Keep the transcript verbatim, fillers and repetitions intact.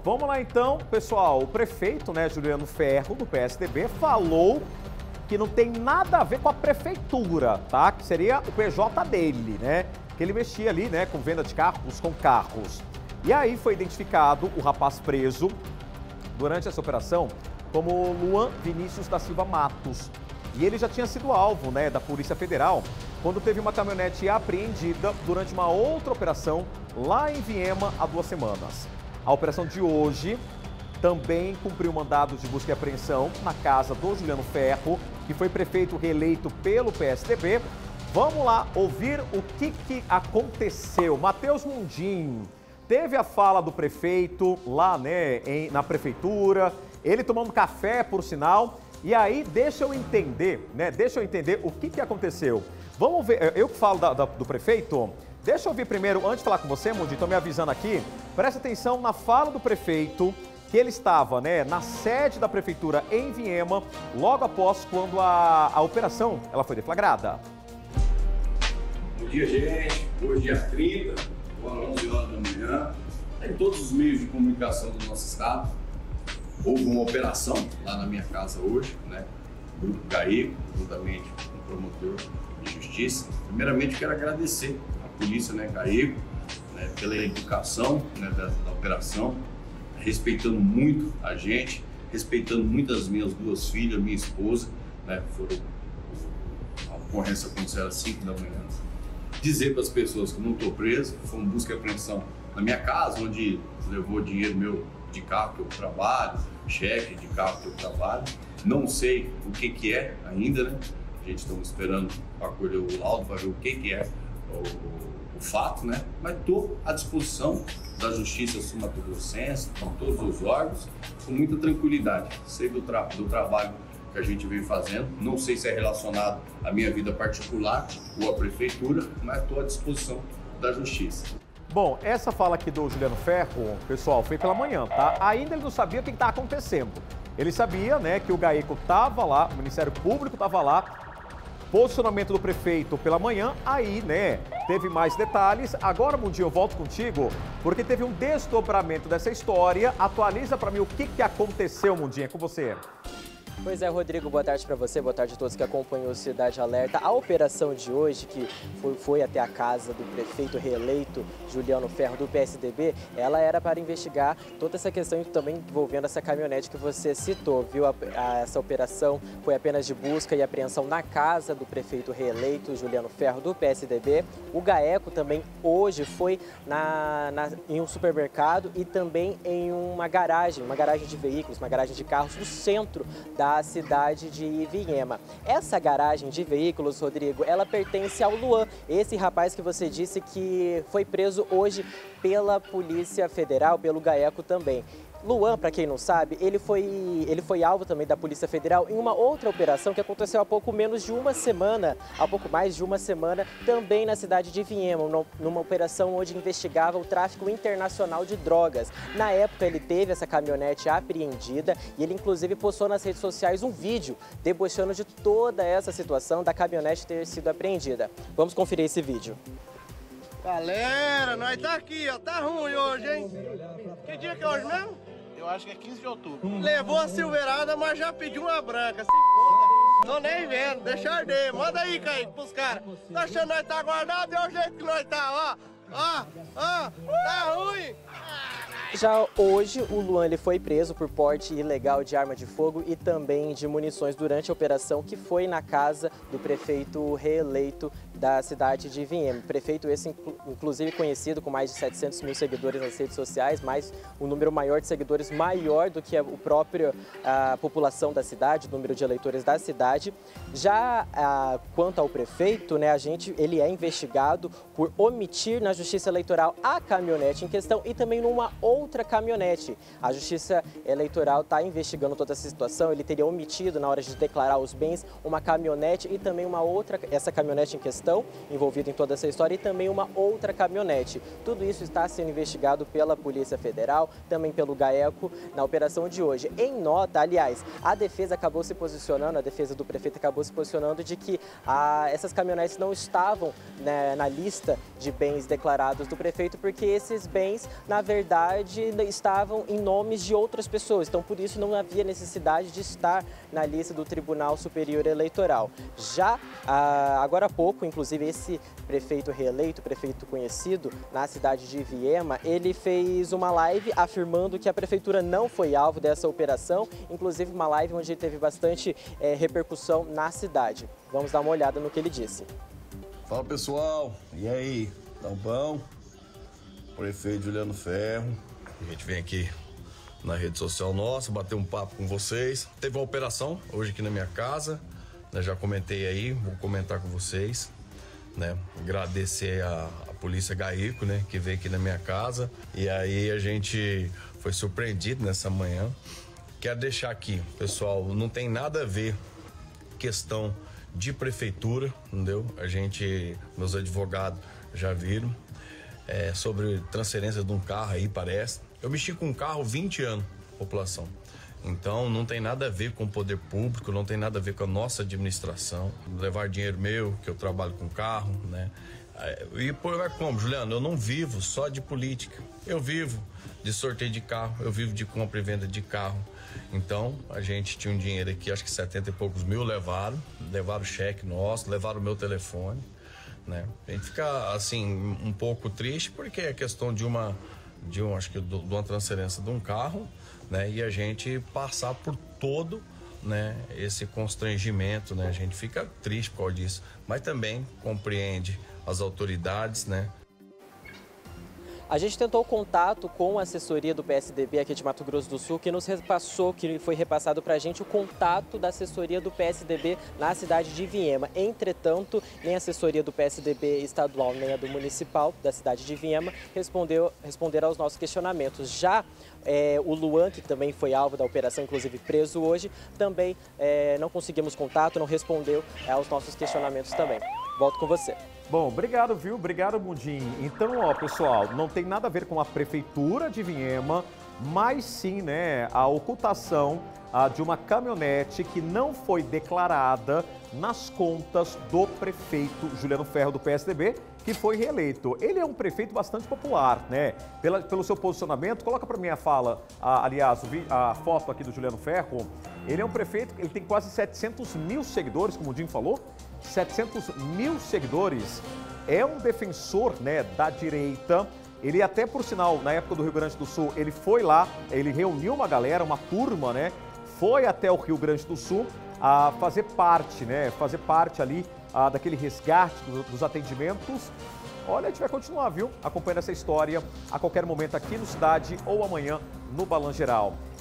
Vamos lá então, pessoal. O prefeito, né, Juliano Ferro, do P S D B, falou que não tem nada a ver com a prefeitura, tá? Que seria o P J dele, né? Que ele mexia ali, né, com venda de carros com carros. E aí foi identificado o rapaz preso durante essa operação como Luan Vinícius da Silva Matos. E ele já tinha sido alvo, né, da Polícia Federal quando teve uma caminhonete apreendida durante uma outra operação lá em Viema há duas semanas. A operação de hoje também cumpriu mandados de busca e apreensão na casa do Juliano Ferro, que foi prefeito reeleito pelo P S D B. Vamos lá ouvir o que, que aconteceu. Matheus Mundim, teve a fala do prefeito lá, né, em, na prefeitura, ele tomando café, por sinal. E aí, deixa eu entender, né, deixa eu entender o que, que aconteceu. Vamos ver, eu que falo da, da, do prefeito, deixa eu ouvir primeiro, antes de falar com você, Mundim, estou me avisando aqui, presta atenção na fala do prefeito, que ele estava, né, na sede da prefeitura em Viema, logo após quando a, a operação ela foi deflagrada. Bom dia, gente. Hoje, dia trinta, onze horas da manhã, em todos os meios de comunicação do nosso estado, houve uma operação lá na minha casa hoje, né? O Grupo GAECO, juntamente com o promotor de justiça. Primeiramente, quero agradecer à polícia, né, GAECO, né, pela educação, né, da, da operação, respeitando muito a gente, respeitando muito as minhas duas filhas, minha esposa, né? Foram, a ocorrência aconteceu às cinco da manhã. Dizer para as pessoas que não estou preso, foi uma busca e apreensão na minha casa, onde levou dinheiro meu de carro que eu trabalho, cheque de carro que eu trabalho. Não sei o que que é ainda, né? A gente está esperando para colher o laudo, para ver o que que é o, o, o fato, né? Mas estou à disposição da Justiça sul-mato-grossense, com todos os órgãos, com muita tranquilidade. Sei do, tra do trabalho que a gente vem fazendo, não sei se é relacionado à minha vida particular ou à prefeitura, mas estou à disposição da Justiça. Bom, essa fala aqui do Juliano Ferro, pessoal, foi pela manhã, tá? Ainda ele não sabia o que estava acontecendo. Ele sabia, né, que o GAECO estava lá, o Ministério Público estava lá, posicionamento do prefeito pela manhã, aí, né, teve mais detalhes. Agora, Mundim, eu volto contigo, porque teve um desdobramento dessa história. Atualiza para mim o que, que aconteceu, Mundim, é com você. Pois é, Rodrigo, boa tarde para você, boa tarde a todos que acompanham o Cidade Alerta. A operação de hoje, que foi, foi até a casa do prefeito reeleito Juliano Ferro, do P S D B, ela era para investigar toda essa questão também envolvendo essa caminhonete que você citou, viu? A, a, essa operação foi apenas de busca e apreensão na casa do prefeito reeleito Juliano Ferro, do P S D B. O GAECO também hoje foi na, na, em um supermercado e também em uma garagem, uma garagem de veículos, uma garagem de carros no centro da cidade de Viema. Essa garagem de veículos, Rodrigo, ela pertence ao Luan, esse rapaz que você disse que foi preso hoje pela Polícia Federal, pelo GAECO também. Luan, para quem não sabe, ele foi, ele foi alvo também da Polícia Federal em uma outra operação que aconteceu há pouco menos de uma semana, há pouco mais de uma semana, também na cidade de Viema, numa operação onde investigava o tráfico internacional de drogas. Na época, ele teve essa caminhonete apreendida e ele, inclusive, postou nas redes sociais um vídeo debochando de toda essa situação da caminhonete ter sido apreendida. Vamos conferir esse vídeo. Galera, nós tá aqui, ó, tá ruim hoje, hein? Que dia que é hoje mesmo? Eu acho que é quinze de outubro. Levou a silveirada, mas já pediu uma branca, se foda. Tô nem vendo, deixa arder. Manda aí, Kaique, pros caras. Tá achando que nós tá guardado? É o jeito que nós tá, ó. Ó, ó, tá ruim. Já hoje, o Luan ele foi preso por porte ilegal de arma de fogo e também de munições durante a operação que foi na casa do prefeito reeleito da cidade de Viema. Prefeito esse, inclusive, conhecido com mais de setecentos mil seguidores nas redes sociais, mais um número maior de seguidores, maior do que o próprio a população da cidade, o número de eleitores da cidade. Já a, quanto ao prefeito, né, a gente, ele é investigado por omitir na Justiça Eleitoral a caminhonete em questão e também numa outra caminhonete. A Justiça Eleitoral está investigando toda essa situação, ele teria omitido na hora de declarar os bens uma caminhonete e também uma outra, essa caminhonete em questão, operação envolvida em toda essa história e também uma outra caminhonete. Tudo isso está sendo investigado pela Polícia Federal, também pelo GAECO, na operação de hoje. Em nota, aliás, a defesa acabou se posicionando, a defesa do prefeito acabou se posicionando de que ah, essas caminhonetes não estavam, né, na lista de bens declarados do prefeito, porque esses bens, na verdade, estavam em nomes de outras pessoas. Então, por isso, não havia necessidade de estar na lista do Tribunal Superior Eleitoral. Já ah, agora há pouco, inclusive, esse prefeito reeleito, prefeito conhecido na cidade de Viema, ele fez uma live afirmando que a prefeitura não foi alvo dessa operação, inclusive uma live onde teve bastante é, repercussão na cidade. Vamos dar uma olhada no que ele disse. Fala, pessoal, e aí, tão bom? Prefeito Juliano Ferro, a gente vem aqui na rede social nossa, bater um papo com vocês. Teve uma operação hoje aqui na minha casa, né, já comentei aí, vou comentar com vocês, né, agradecer a, a polícia GAECO, né, que veio aqui na minha casa, e aí a gente foi surpreendido nessa manhã. Quero deixar aqui, pessoal, não tem nada a ver questão de prefeitura, entendeu? A gente, meus advogados já viram, é, sobre transferência de um carro aí, parece. Eu mexi com um carro vinte anos, população. Então, não tem nada a ver com o poder público, não tem nada a ver com a nossa administração. Levar dinheiro meu, que eu trabalho com carro, né? E por vai como, Juliano? Eu não vivo só de política. Eu vivo de sorteio de carro, eu vivo de compra e venda de carro. Então, a gente tinha um dinheiro aqui, acho que setenta e poucos mil levaram, levaram o cheque nosso, levaram o meu telefone, né? A gente fica, assim, um pouco triste, porque é questão de uma, de um, acho que de uma transferência de um carro, né? E a gente passar por todo, né, esse constrangimento, né? A gente fica triste por causa disso, mas também compreende as autoridades, né? A gente tentou contato com a assessoria do P S D B aqui de Mato Grosso do Sul, que nos repassou, que foi repassado para a gente o contato da assessoria do P S D B na cidade de Viema. Entretanto, nem a assessoria do P S D B estadual, nem a do municipal da cidade de Viema respondeu, responderam aos nossos questionamentos. Já é, o Luan, que também foi alvo da operação, inclusive preso hoje, também é, não conseguimos contato, não respondeu é, aos nossos questionamentos também. Volto com você. Bom, obrigado, viu? Obrigado, Mundim. Então, ó, pessoal, não tem nada a ver com a prefeitura de Viema, mas sim, né, a ocultação ah, de uma caminhonete que não foi declarada nas contas do prefeito Juliano Ferro do P S D B, que foi reeleito. Ele é um prefeito bastante popular, né? Pela, pelo seu posicionamento, coloca para mim a fala, a, aliás, a foto aqui do Juliano Ferro. Ele é um prefeito, ele tem quase setecentos mil seguidores, como o Mundim falou, setecentos mil seguidores. É um defensor, né, da direita. Ele até, por sinal, na época do Rio Grande do Sul, ele foi lá, ele reuniu uma galera, uma turma, né? Foi até o Rio Grande do Sul a fazer parte, né? Fazer parte ali a, daquele resgate do, dos atendimentos. Olha, a gente vai continuar, viu? Acompanhando essa história a qualquer momento aqui no Cidade ou amanhã no Balanço Geral.